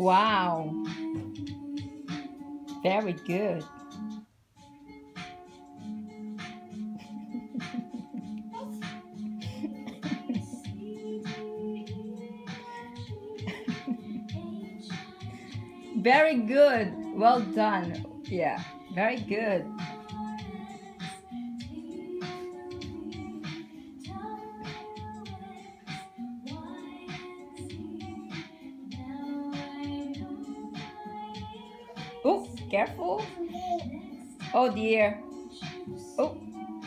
Wow. Very good. Very good. Well done. Yeah, very good. Oh, careful. Oh dear. Oh.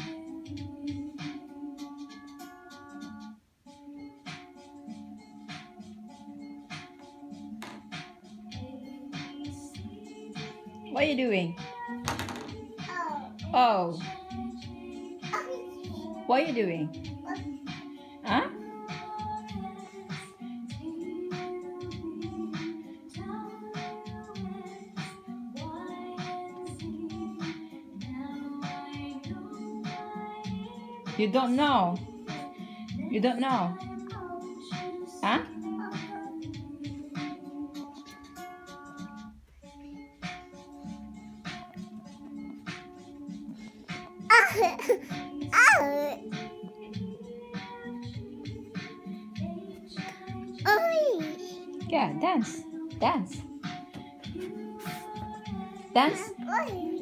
What are you doing? Oh. What are you doing? Huh? You don't know? You don't know? Huh? Yeah, dance. Dance. Dance.